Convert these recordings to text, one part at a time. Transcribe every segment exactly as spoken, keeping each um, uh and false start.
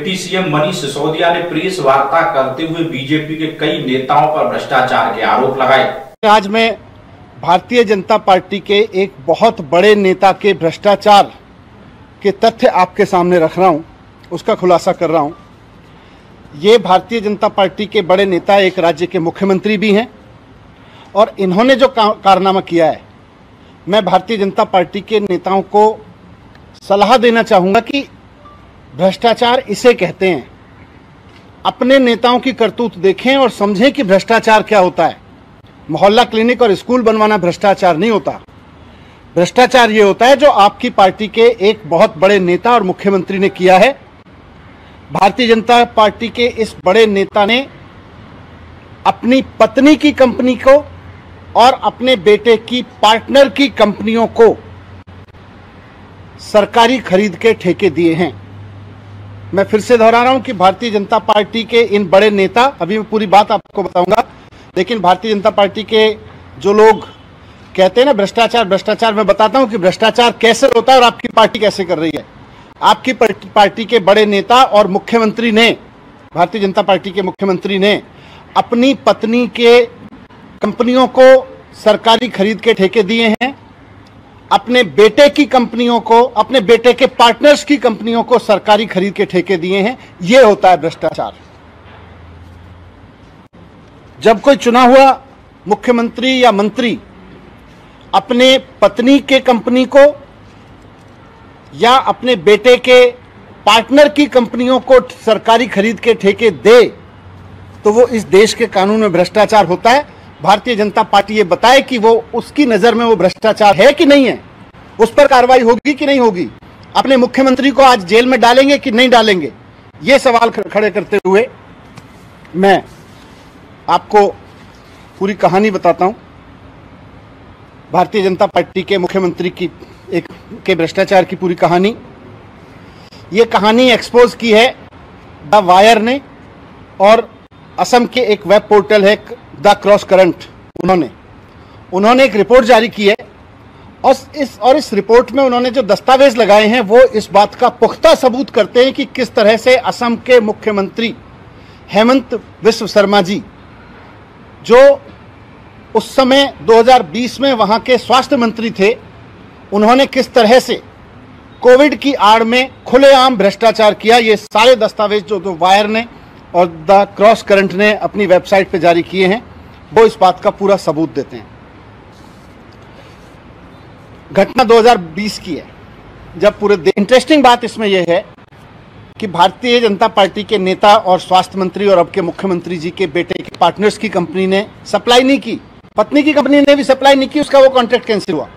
Deputy CM Manish Sisodia ने press वार्ता करते हुए बीजेपी के कई नेताओं पर भ्रष्टाचार के आरोप लगाए। आज मैं भारतीय जनता पार्टी के एक बहुत बड़े नेता के भ्रष्टाचार के तथ्य आपके सामने रख रहा हूं, उसका खुलासा कर रहा हूं। ये भारतीय जनता पार्टी के बड़े नेता एक राज्य के मुख्यमंत्री भी हैं और इन्होंने जो कारनामा किया है, मैं भारतीय जनता पार्टी के नेताओं को सलाह देना चाहूंगा कि भ्रष्टाचार इसे कहते हैं। अपने नेताओं की करतूत देखें और समझें कि भ्रष्टाचार क्या होता है। मोहल्ला क्लिनिक और स्कूल बनवाना भ्रष्टाचार नहीं होता। भ्रष्टाचार ये होता है जो आपकी पार्टी के एक बहुत बड़े नेता और मुख्यमंत्री ने किया है। भारतीय जनता पार्टी के इस बड़े नेता ने अपनी पत्नी की कंपनी को और अपने बेटे की पार्टनर की कंपनियों को सरकारी खरीद के ठेके दिए हैं। मैं फिर से दोहरा रहा हूं कि भारतीय जनता पार्टी के इन बड़े नेता, अभी मैं पूरी बात आपको बताऊंगा, लेकिन भारतीय जनता पार्टी के जो लोग कहते हैं ना भ्रष्टाचार भ्रष्टाचार, मैं बताता हूं कि भ्रष्टाचार कैसे होता है और आपकी पार्टी कैसे कर रही है। आपकी पार्टी के बड़े नेता और मुख्यमंत्री ने, भारतीय जनता पार्टी के मुख्यमंत्री ने अपनी पत्नी के कंपनियों को सरकारी खरीद के ठेके दिए हैं, अपने बेटे की कंपनियों को, अपने बेटे के पार्टनर्स की कंपनियों को सरकारी खरीद के ठेके दिए हैं। यह होता है भ्रष्टाचार। जब कोई चुना हुआ मुख्यमंत्री या मंत्री अपने पत्नी के कंपनी को या अपने बेटे के पार्टनर की कंपनियों को सरकारी खरीद के ठेके दे, तो वो इस देश के कानून में भ्रष्टाचार होता है। भारतीय जनता पार्टी ये बताए कि वो उसकी नजर में वो भ्रष्टाचार है कि नहीं है, उस पर कार्रवाई होगी कि नहीं होगी। अपने मुख्यमंत्री को आज जेल में डालेंगे कि नहीं डालेंगे, ये सवाल खड़े करते हुए मैं आपको पूरी कहानी बताता हूं। भारतीय जनता पार्टी के मुख्यमंत्री की एक के भ्रष्टाचार की पूरी कहानी, ये कहानी एक्सपोज की है द वायर ने, और असम के एक वेब पोर्टल है द क्रॉस करंट, उन्होंने उन्होंने एक रिपोर्ट जारी की है और इस और इस रिपोर्ट में उन्होंने जो दस्तावेज लगाए हैं वो इस बात का पुख्ता सबूत करते हैं कि किस तरह से असम के मुख्यमंत्री हेमंत बिस्व शर्मा जी, जो उस समय दो हज़ार बीस में वहां के स्वास्थ्य मंत्री थे, उन्होंने किस तरह से कोविड की आड़ में खुलेआम भ्रष्टाचार किया। ये सारे दस्तावेज जो, जो वायर ने और द क्रॉस करंट ने अपनी वेबसाइट पे जारी किए हैं, वो इस बात का पूरा सबूत देते हैं। घटना दो हज़ार बीस की है, जब पूरे इंटरेस्टिंग बात इसमें यह है कि भारतीय जनता पार्टी के नेता और स्वास्थ्य मंत्री और अब के मुख्यमंत्री जी के बेटे के पार्टनर्स की कंपनी ने सप्लाई नहीं की, पत्नी की कंपनी ने भी सप्लाई नहीं की, उसका वो कॉन्ट्रैक्ट कैंसिल हुआ,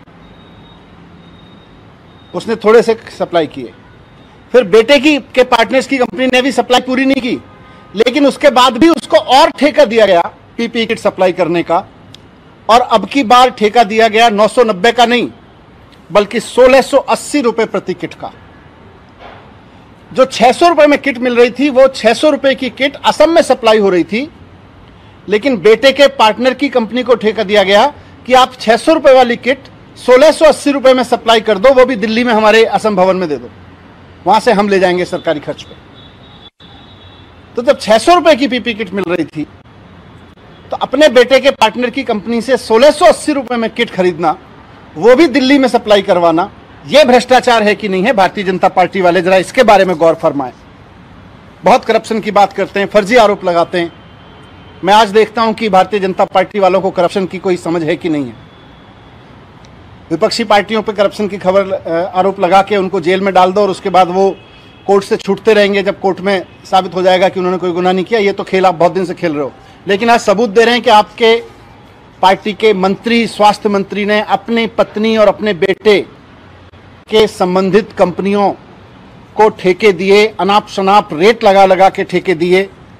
उसने थोड़े से सप्लाई किए। फिर बेटे की के पार्टनर्स की कंपनी ने भी सप्लाई पूरी नहीं की, लेकिन उसके बाद भी उसको और ठेका दिया गया पीपीई किट सप्लाई करने का, और अब की बार ठेका दिया गया नौ सौ नब्बे का नहीं बल्कि सोलह सौ अस्सी रुपए प्रति किट का। जो छह सौ रुपए में किट मिल रही थी, वो छह सौ रुपए की किट असम में सप्लाई हो रही थी, लेकिन बेटे के पार्टनर की कंपनी को ठेका दिया गया कि आप छह सौ रुपए वाली किट सोलह सौ अस्सी रुपए में सप्लाई कर दो, वो भी दिल्ली में हमारे असम भवन में दे दो, वहां से हम ले जाएंगे सरकारी खर्च पे। तो जब छह सौ रुपए की पीपी किट मिल रही थी, तो अपने बेटे के पार्टनर की कंपनी से सोलह सौ अस्सी रुपए में किट खरीदना, वो भी दिल्ली में सप्लाई करवाना, यह भ्रष्टाचार है कि नहीं है? भारतीय जनता पार्टी वाले जरा इसके बारे में गौर फरमाएं। बहुत करप्शन की बात करते हैं, फर्जी आरोप लगाते हैं। मैं आज देखता हूं कि भारतीय जनता पार्टी वालों को करप्शन की कोई समझ है कि नहीं है। विपक्षी पार्टियों पर करप्शन की खबर आरोप लगा के उनको जेल में डाल दो और उसके बाद वो कोर्ट से छूटते रहेंगे जब कोर्ट में साबित हो जाएगा कि उन्होंने कोई गुनाह नहीं किया। ये तो खेल आप बहुत दिन से खेल रहे हो, लेकिन आज सबूत दे रहे हैं कि आपके पार्टी के मंत्री, स्वास्थ्य मंत्री ने अपनी पत्नी और अपने बेटे के संबंधित कंपनियों को ठेके दिए, अनाप शनाप रेट लगा लगा के ठेके दिए।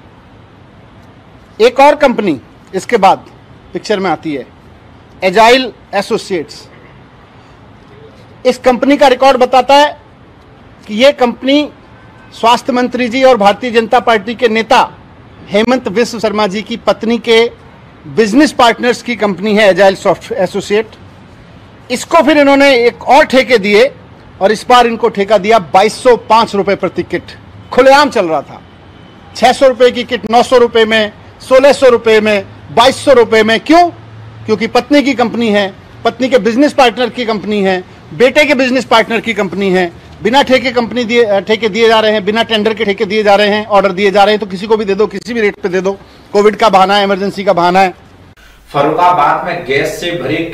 एक और कंपनी इसके बाद पिक्चर में आती है, एजाइल एसोसिएट्स। इस कंपनी का रिकॉर्ड बताता है कि यह कंपनी स्वास्थ्य मंत्री जी और भारतीय जनता पार्टी के नेता हेमंत बिस्व शर्मा जी की पत्नी के बिजनेस पार्टनर्स की कंपनी है, एजाइल सॉफ्ट एसोसिएट। इसको फिर इन्होंने एक और ठेके दिए और इस बार इनको ठेका दिया बाईस सौ पांच रुपए प्रति किट, खुलेआम चल रहा था। छह सौ रुपए की किट नौ सौ रुपए में, सोलह सौ रुपए में, बाईस सौ रुपए में। क्यों? क्योंकि पत्नी की कंपनी है, पत्नी के बिजनेस पार्टनर की कंपनी है, बेटे के बिजनेस पार्टनर की कंपनी है। बिना ठेके कंपनी दिए ठेके दिए जा रहे हैं, बिना टेंडर के ठेके दिए जा रहे हैं, ऑर्डर दिए जा रहे हैं। तो किसी को भी दे दो, किसी भी रेट पे दे दो। कोविड का बहाना है, इमरजेंसी का बहाना है। फर्रुखाबाद में गैस से भरे